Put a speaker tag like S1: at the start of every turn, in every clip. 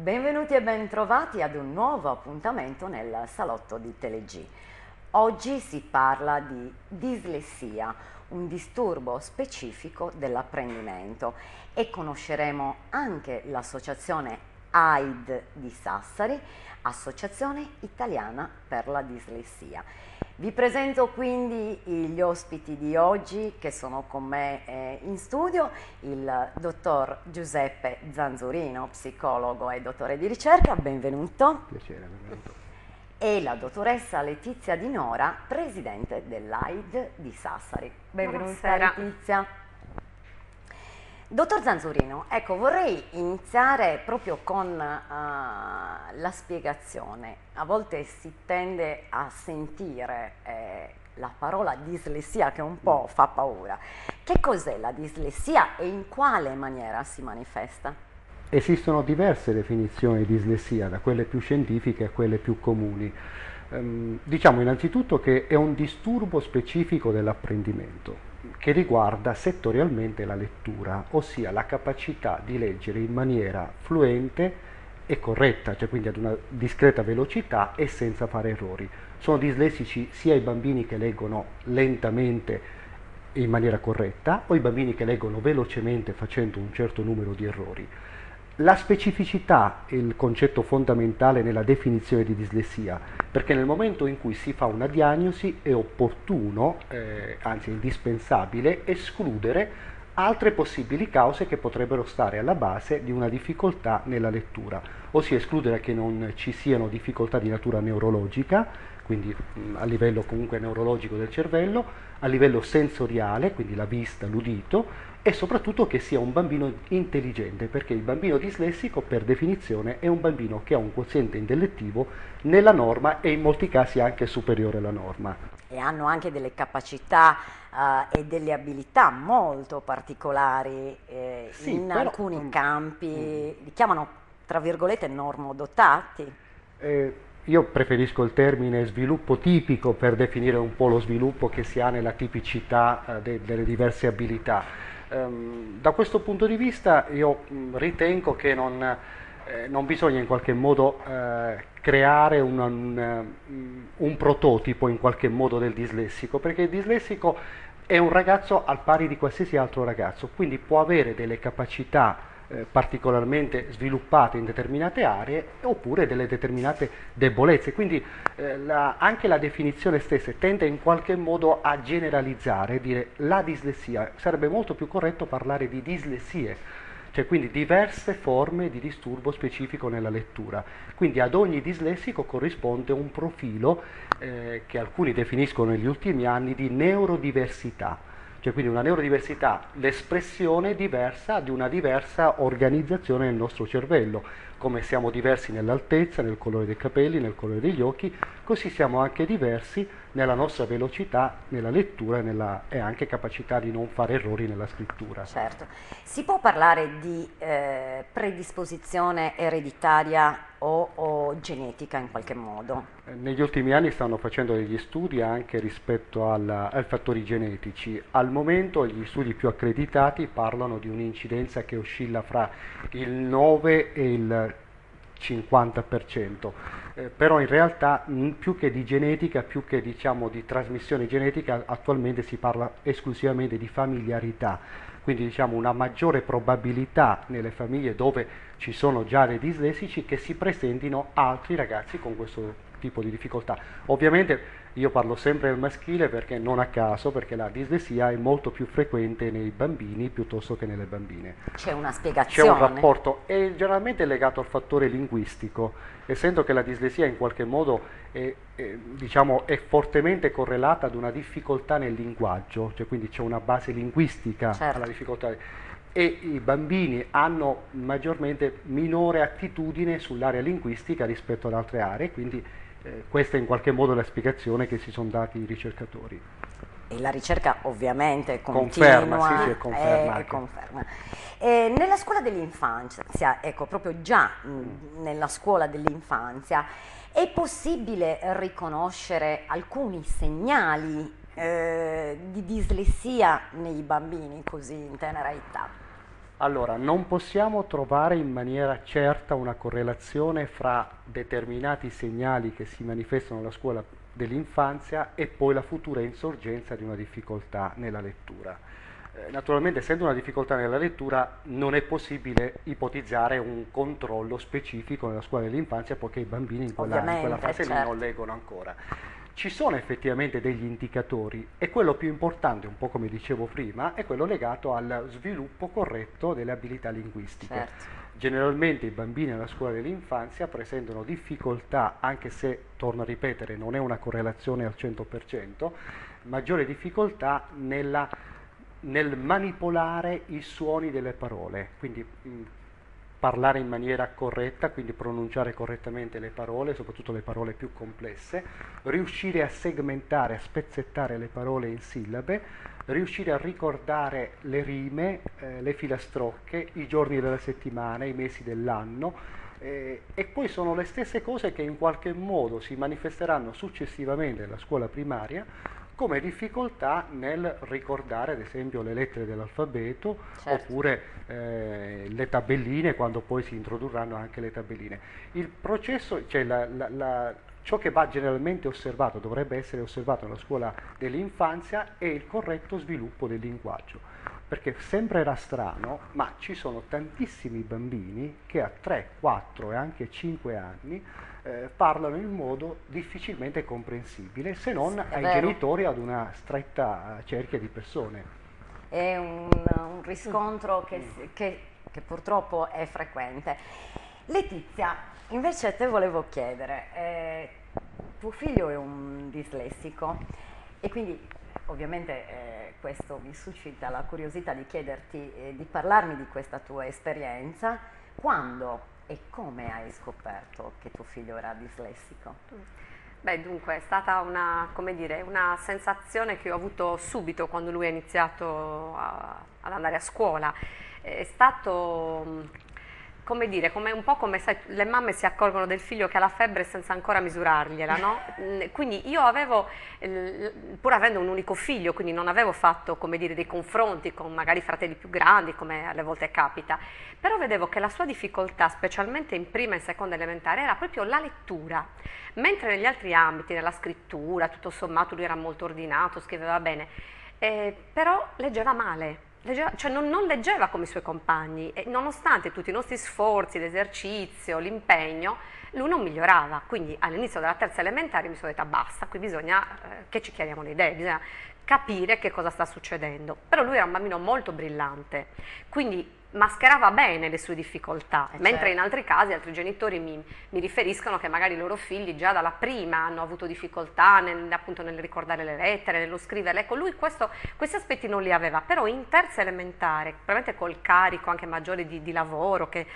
S1: benvenuti e bentrovati ad un nuovo appuntamento nel salotto di TeleG. Oggi si parla di dislessia, un disturbo specifico dell'apprendimento, e conosceremo anche l'associazione AID di Sassari, Associazione Italiana per la Dislessia. Vi presento quindi gli ospiti di oggi che sono con me in studio: il dottor Giuseppe Zanzurino, psicologo e dottore di ricerca, benvenuto.
S2: Piacere, benvenuto.
S1: E la dottoressa Letizia Di Nora, presidente dell'AID di Sassari. Benvenuta.
S3: Buonasera.
S1: Letizia. Dottor Zanzurino, ecco, vorrei iniziare proprio con la spiegazione. A volte si tende a sentire la parola dislessia, che un po' fa paura. Che cos'è la dislessia e in quale maniera si manifesta?
S2: Esistono diverse definizioni di dislessia, da quelle più scientifiche a quelle più comuni. Diciamo innanzitutto che è un disturbo specifico dell'apprendimento che riguarda settorialmente la lettura, ossia la capacità di leggere in maniera fluente e corretta, cioè quindi ad una discreta velocità e senza fare errori. Sono dislessici sia i bambini che leggono lentamente in maniera corretta o i bambini che leggono velocemente facendo un certo numero di errori. La specificità è il concetto fondamentale nella definizione di dislessia, perché nel momento in cui si fa una diagnosi è opportuno, anzi indispensabile, escludere altre possibili cause che potrebbero stare alla base di una difficoltà nella lettura, ossia escludere che non ci siano difficoltà di natura neurologica, quindi a livello comunque neurologico del cervello, a livello sensoriale, quindi la vista, l'udito, e soprattutto che sia un bambino intelligente, perché il bambino dislessico per definizione è un bambino che ha un quoziente intellettivo nella norma e in molti casi anche superiore alla norma.
S1: E hanno anche delle capacità e delle abilità molto particolari
S2: Sì,
S1: in
S2: però,
S1: alcuni campi, li chiamano tra virgolette normodotati.
S2: Io preferisco il termine sviluppo tipico per definire un po' lo sviluppo che si ha nella tipicità delle diverse abilità. Da questo punto di vista io ritengo che non bisogna in qualche modo creare un prototipo in qualche modo del dislessico, perché il dislessico è un ragazzo al pari di qualsiasi altro ragazzo, quindi può avere delle capacità particolarmente sviluppate in determinate aree oppure delle determinate debolezze, quindi anche la definizione stessa tende in qualche modo a generalizzare, dire la dislessia. Sarebbe molto più corretto parlare di dislessie, cioè quindi diverse forme di disturbo specifico nella lettura. Quindi ad ogni dislessico corrisponde un profilo che alcuni definiscono negli ultimi anni di neurodiversità. Cioè quindi una neurodiversità, l'espressione diversa di una diversa organizzazione nel nostro cervello. Come siamo diversi nell'altezza, nel colore dei capelli, nel colore degli occhi, così siamo anche diversi nella nostra velocità, nella lettura e anche capacità di non fare errori nella scrittura.
S1: Certo. Si può parlare di predisposizione ereditaria o genetica in qualche modo?
S2: Negli ultimi anni stanno facendo degli studi anche rispetto ai fattori genetici. Al momento gli studi più accreditati parlano di un'incidenza che oscilla fra il 9 e il 50%, però in realtà più che di genetica, più che diciamo di trasmissione genetica, attualmente si parla esclusivamente di familiarità, quindi diciamo una maggiore probabilità nelle famiglie dove ci sono già dei dislessici che si presentino altri ragazzi con questo tipo di difficoltà. Ovviamente io parlo sempre del maschile perché non a caso, perché la dislessia è molto più frequente nei bambini piuttosto che nelle bambine.
S1: C'è una
S2: C'è
S1: spiegazione?
S2: un rapporto, è generalmente legato al fattore linguistico, essendo che la dislessia in qualche modo diciamo, è fortemente correlata ad una difficoltà nel linguaggio, cioè quindi c'è una base linguistica
S1: Certo.
S2: alla difficoltà. E i bambini hanno maggiormente minore attitudine sull'area linguistica rispetto ad altre aree, quindi questa è in qualche modo la spiegazione che si sono dati i ricercatori.
S1: E la ricerca ovviamente
S2: Conferma,
S1: continua,
S2: sì, conferma
S1: e conferma. Nella scuola dell'infanzia, ecco, proprio già nella scuola dell'infanzia, è possibile riconoscere alcuni segnali di dislessia nei bambini così in tenera età?
S2: Allora, non possiamo trovare in maniera certa una correlazione fra determinati segnali che si manifestano alla scuola dell'infanzia e poi la futura insorgenza di una difficoltà nella lettura. Naturalmente, essendo una difficoltà nella lettura, non è possibile ipotizzare un controllo specifico nella scuola dell'infanzia, poiché i bambini in quella fase lì non leggono ancora. Ci sono effettivamente degli indicatori e quello più importante, un po' come dicevo prima, è quello legato al sviluppo corretto delle abilità linguistiche.
S1: Certo.
S2: Generalmente i bambini alla scuola dell'infanzia presentano difficoltà, anche se, torno a ripetere, non è una correlazione al 100%, maggiore difficoltà nel manipolare i suoni delle parole, quindi parlare in maniera corretta, quindi pronunciare correttamente le parole, soprattutto le parole più complesse, riuscire a segmentare, a spezzettare le parole in sillabe, riuscire a ricordare le rime, le filastrocche, i giorni della settimana, i mesi dell'anno, e poi sono le stesse cose che in qualche modo si manifesteranno successivamente nella scuola primaria come difficoltà nel ricordare ad esempio le lettere dell'alfabeto,
S1: Certo.
S2: oppure le tabelline, quando poi si introdurranno anche le tabelline. Il processo, cioè ciò che va generalmente osservato, dovrebbe essere osservato nella scuola dell'infanzia, è il corretto sviluppo del linguaggio, perché sembrerà strano, ma ci sono tantissimi bambini che a 3, 4 e anche 5 anni parlano in modo difficilmente comprensibile, se non ai
S1: vero.
S2: genitori, ad una stretta cerchia di persone.
S1: È un riscontro che purtroppo è frequente. Letizia, invece a te volevo chiedere, tuo figlio è un dislessico e quindi ovviamente questo mi suscita la curiosità di chiederti, di parlarmi di questa tua esperienza. Quando e come hai scoperto che tuo figlio era dislessico?
S3: Beh, dunque, è stata una, come dire, una sensazione che ho avuto subito quando lui ha iniziato ad andare a scuola. È stato, come dire, un po' come sai, le mamme si accorgono del figlio che ha la febbre senza ancora misurargliela, no? Quindi io avevo, pur avendo un unico figlio, quindi non avevo fatto, come dire, dei confronti con magari fratelli più grandi, come alle volte capita, però vedevo che la sua difficoltà, specialmente in prima e seconda elementare, era proprio la lettura, mentre negli altri ambiti, nella scrittura, tutto sommato lui era molto ordinato, scriveva bene, però leggeva male. Cioè non leggeva come i suoi compagni e nonostante tutti i nostri sforzi, l'esercizio, l'impegno, lui non migliorava. Quindi all'inizio della terza elementare mi sono detta basta, qui bisogna che ci chiariamo le idee, bisogna capire che cosa sta succedendo. Però lui era un bambino molto brillante, quindi mascherava bene le sue difficoltà, mentre in altri casi altri genitori mi riferiscono che magari i loro figli già dalla prima hanno avuto difficoltà appunto nel ricordare le lettere, nello scriverle. Ecco, lui questi aspetti non li aveva, però in terza elementare, probabilmente col carico anche maggiore di lavoro che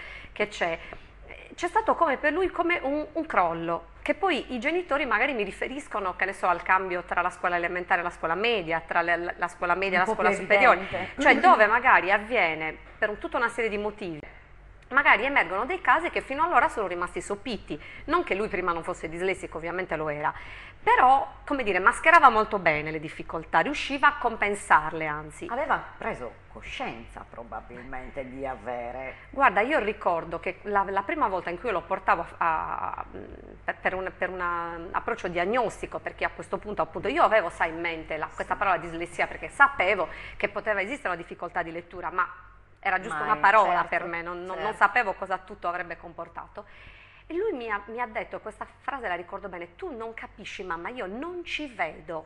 S3: c'è stato come per lui come un crollo, che poi i genitori magari mi riferiscono, che ne so, al cambio tra la scuola elementare e la scuola media, tra la scuola media e la scuola superiore, cioè dove magari avviene per tutta una serie di motivi, magari emergono dei casi che fino allora sono rimasti sopiti, non che lui prima non fosse dislessico, ovviamente lo era, però, come dire, mascherava molto bene le difficoltà, riusciva a compensarle, anzi.
S1: Aveva preso coscienza probabilmente di avere...
S3: Guarda, io ricordo che la prima volta in cui io lo portavo per un approccio diagnostico, perché a questo punto appunto io avevo, sai, in mente questa parola dislessia, perché sapevo che poteva esistere una difficoltà di lettura, ma era giusto una parola, certo, per me, non sapevo cosa tutto avrebbe comportato. E lui mi ha detto questa frase, la ricordo bene: tu non capisci mamma, io non ci vedo,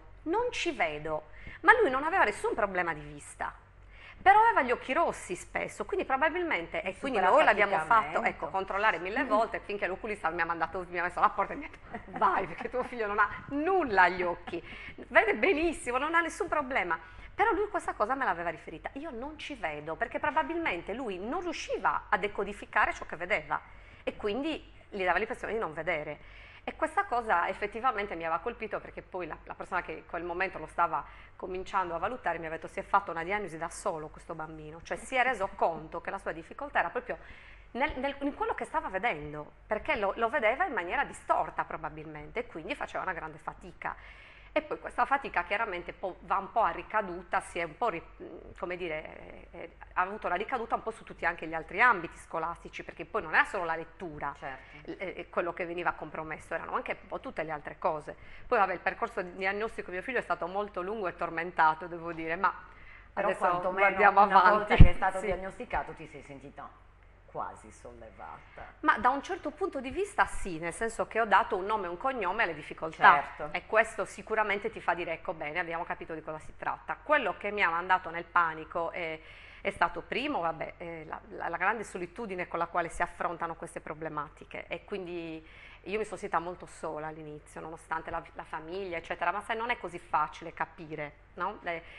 S3: ma lui non aveva nessun problema di vista, però aveva gli occhi rossi spesso, quindi probabilmente, e quindi noi l'abbiamo fatto, ecco, controllare 1000 volte, finché l'oculista mi ha messo alla porta e mi ha detto vai, perché tuo figlio non ha nulla agli occhi, vede benissimo, non ha nessun problema. Però lui questa cosa me l'aveva riferita, io non ci vedo, perché probabilmente lui non riusciva a decodificare ciò che vedeva e quindi gli dava l'impressione di non vedere. E questa cosa effettivamente mi aveva colpito, perché poi la persona che in quel momento lo stava cominciando a valutare mi aveva detto: si è fatta una diagnosi da solo questo bambino, cioè si è reso conto che la sua difficoltà era proprio in quello che stava vedendo, perché lo vedeva in maniera distorta probabilmente e quindi faceva una grande fatica. E poi questa fatica chiaramente va un po' a ricaduta, si è un po', come dire, ha avuto una ricaduta un po' su tutti anche gli altri ambiti scolastici, perché poi non era solo la lettura,
S1: certo,
S3: quello che veniva compromesso, erano anche un po' tutte le altre cose. Poi vabbè, il percorso di diagnostico di mio figlio è stato molto lungo e tormentato, devo dire, ma
S1: però
S3: adesso
S1: quantomeno
S3: andiamo
S1: una
S3: avanti.
S1: volta che è stato
S3: Sì.
S1: diagnosticato ti sei sentita quasi sollevata.
S3: Ma da un certo punto di vista sì, nel senso che ho dato un nome e un cognome alle difficoltà,
S1: Certo.
S3: e questo sicuramente ti fa dire ecco bene, abbiamo capito di cosa si tratta. Quello che mi ha mandato nel panico è stato primo, vabbè, la grande solitudine con la quale si affrontano queste problematiche, e quindi io mi sono sentita molto sola all'inizio, nonostante la famiglia, eccetera, ma sai, non è così facile capire, no?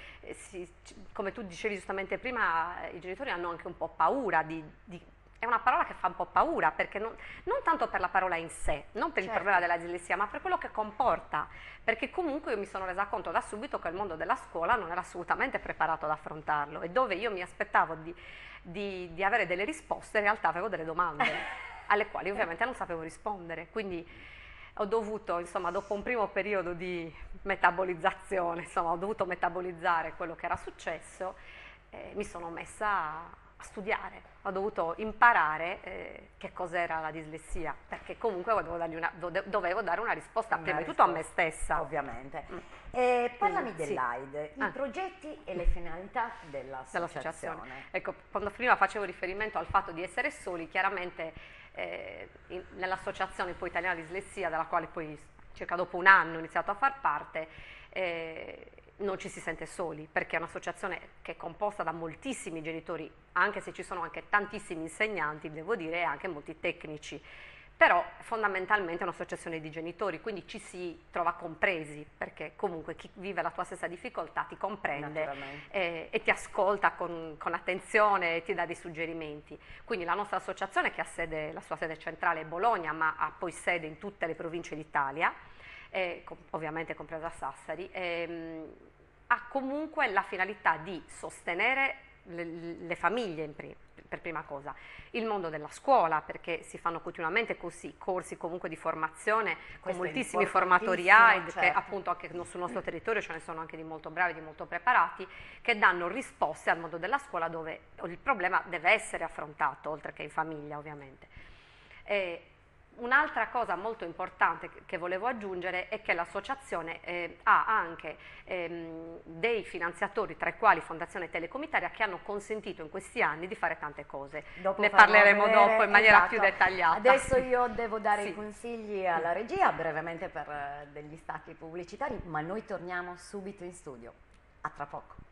S3: Come tu dicevi giustamente prima, i genitori hanno anche un po' paura è una parola che fa un po' paura, perché non tanto per la parola in sé, non per il
S1: Certo.
S3: problema della dislessia, ma per quello che comporta, perché comunque io mi sono resa conto da subito che il mondo della scuola non era assolutamente preparato ad affrontarlo, e dove io mi aspettavo di avere delle risposte, in realtà avevo delle domande alle quali ovviamente non sapevo rispondere, quindi ho dovuto, insomma, dopo un primo periodo di metabolizzazione, insomma, ho dovuto metabolizzare quello che era successo, mi sono messa a studiare, ho dovuto imparare che cos'era la dislessia, perché comunque dovevo dare una risposta prima di tutto a me stessa.
S1: Ovviamente.
S3: Sì.
S1: Parlami dell'AID, i progetti e le finalità dell'associazione.
S3: Ecco, quando prima facevo riferimento al fatto di essere soli, chiaramente nell'associazione poi italiana dislessia, della quale poi circa dopo un anno ho iniziato a far parte, non ci si sente soli, perché è un'associazione che è composta da moltissimi genitori, anche se ci sono anche tantissimi insegnanti, devo dire, e anche molti tecnici, però fondamentalmente è un'associazione di genitori, quindi ci si trova compresi, perché comunque chi vive la tua stessa difficoltà ti comprende e ti ascolta con attenzione e ti dà dei suggerimenti. Quindi la nostra associazione, che ha la sua sede centrale è Bologna, ma ha poi sede in tutte le province d'Italia, ovviamente compresa Sassari, ha comunque la finalità di sostenere le famiglie per prima cosa, il mondo della scuola, perché si fanno continuamente corsi comunque di formazione con moltissimi formatori AID,
S1: certo.
S3: che appunto anche sul nostro territorio ce ne sono anche di molto bravi, di molto preparati, che danno risposte al mondo della scuola, dove il problema deve essere affrontato, oltre che in famiglia ovviamente. Un'altra cosa molto importante che volevo aggiungere è che l'associazione ha anche dei finanziatori, tra i quali Fondazione Telecom Italia, che hanno consentito in questi anni di fare tante cose. Ne parleremo dopo in maniera più dettagliata.
S1: Adesso io devo dare
S3: Sì.
S1: i consigli alla regia, brevemente per degli stacchi pubblicitari, ma noi torniamo subito in studio. A tra poco.